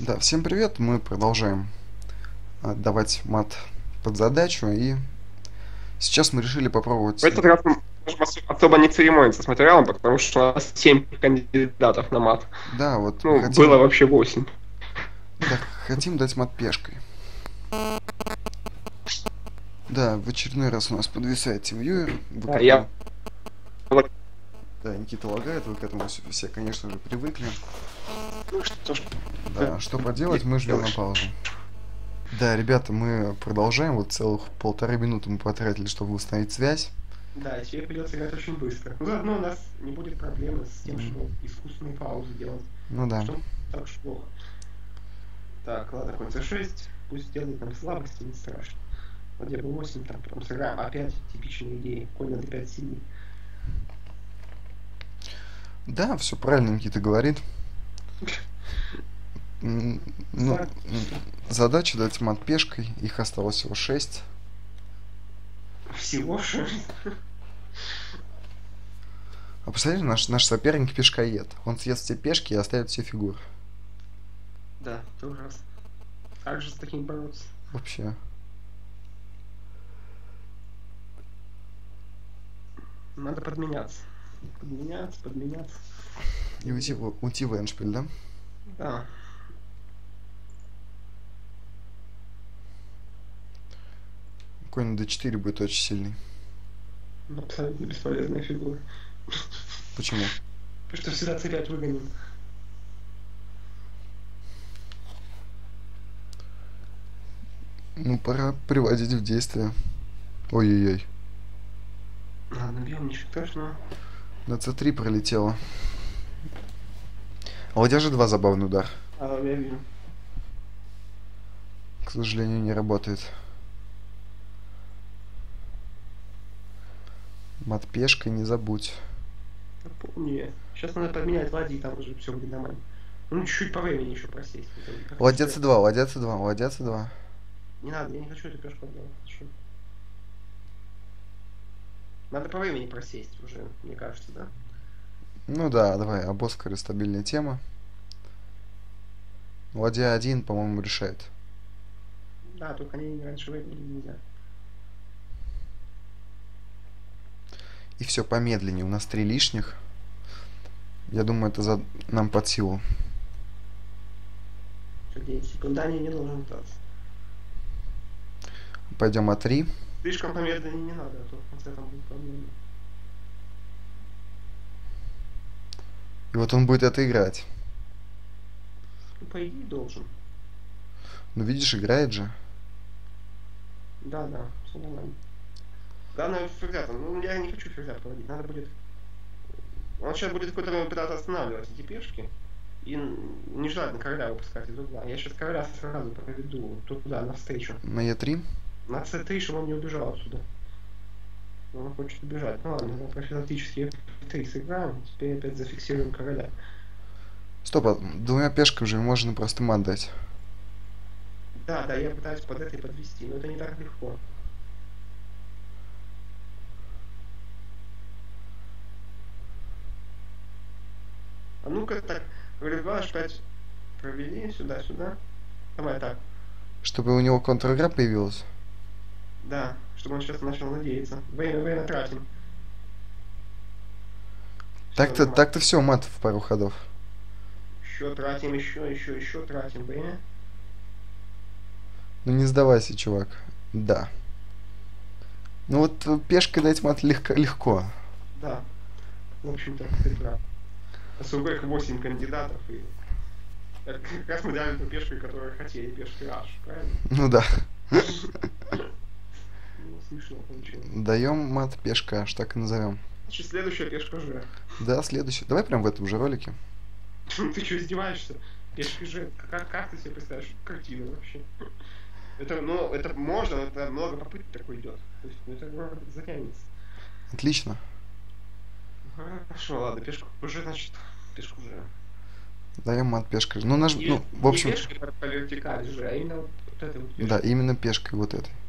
Да, всем привет. Мы продолжаем давать мат под задачу. И сейчас мы решили В попробовать... этот раз мы можем особо не церемониться с материалом, потому что у нас 7 кандидатов на мат. Да, вот Ну, было хотим... вообще 8. Да, хотим дать мат пешкой. Да, в очередной раз у нас подвисает TeamViewer. Вы Да, к этому... я... Да, Никита лагает, вы к этому все, конечно же, привыкли. Ну, что ж Да, что поделать, мы жмем на делаешь? паузу. Да, ребята, мы продолжаем. Вот целых 1,5 минуты мы потратили, чтобы установить связь. Да, тебе придется играть очень быстро. Но заодно у нас не будет проблемы с тем, М, что искусственные паузы делать. Ну да. Что так уж плохо. Так, ладно, конь c6. Пусть делает нам слабости, не страшно. Вот я бы 8, там потом сыграем. Опять типичные идеи. Конь на d5 синий. Да, все правильно Никита говорит. Ну, Так, задача дать мат пешкой. Их осталось всего 6. всего 6. А представляете, наш соперник пешкоед. Он съест все пешки и оставит все фигуры. Да, это ужасно. Как же с таким бороться? Вообще. Надо подменяться. Подменяться. И уйти в эндшпиль, да? Да. Конь на d4 будет очень сильный. Абсолютно бесполезная фигура. Почему? Потому что всегда c5 выгоним. Ну, пора приводить в действие. Ой-ой-ой. Ладно, бьем, ничего страшного. На c3 пролетело. А ладья же 2 забавный удар. Я вижу. К сожалению, не работает. Мат пешкой не забудь. Помню я. Сейчас надо подменять ладьи, там уже все будет нормально. Ну, чуть-чуть по времени еще просесть. Ладья c2, ладья c2, ладья c2. Не надо, я не хочу эту пешку отдавать. Надо по времени просесть уже, мне кажется, да? Ну да, давай, об Оскаре стабильная тема. Ладья 1, по-моему, решает. Да, только они раньше времени нельзя. И все помедленнее. У нас 3 лишних. Я думаю, это нам под силу. 10 секунд. Да, не должен пытаться. Пойдем А3. Слишком помедленнее не надо, а то в конце там будет проблема. И вот он будет это играть. Ну, по идее, должен. Ну, видишь, играет же. Да, все нормально. Главное ферзя там. Ну, я не хочу ферзя проводить. Надо будет... Он сейчас будет какое-то время пытаться останавливать эти пешки. И нежелательно короля выпускать из угла. Я сейчас короля сразу проведу туда, навстречу. На Е3. На c3, чтобы он не убежал отсюда. Он хочет убежать. Ну ладно, мы профилактически F3 сыграем. Теперь опять зафиксируем короля. Стоп, а 2 пешками же можно просто мат дать. Да, я пытаюсь под этой подвести, но это не так легко. А ну-ка так, говорю, 2 h5 провели сюда-сюда. Давай так. Чтобы у него контр-игра появилась. Да, чтобы он сейчас начал надеяться. Время тратим. Все, Так-то нормально. так-то все, мат в пару ходов. Еще тратим, еще тратим время. Ну не сдавайся, чувак. Да. Ну вот пешкой дать мат легко. Да, в общем-то, ты прав. Особо их 8 кандидатов, и как раз мы дали ту пешку, которую хотели, пешки H, правильно? Ну да. Ну, смешно получилось. Даем мат пешка, аж так и назовем. Значит, следующая пешка G. Да, следующий. Давай прям в этом же ролике. Ты что, издеваешься? Пешки G. Как ты себе представляешь картину вообще? Это можно, но это много попыток такой идет. То есть, это затянется. Отлично. Хорошо, ладно, пешку G, значит, пешку G. Даем мат пешкой. Ну, И ну, в не общем... пешкой по вертикали G, а именно вот этой вот пешкой. Да, именно пешкой вот этой.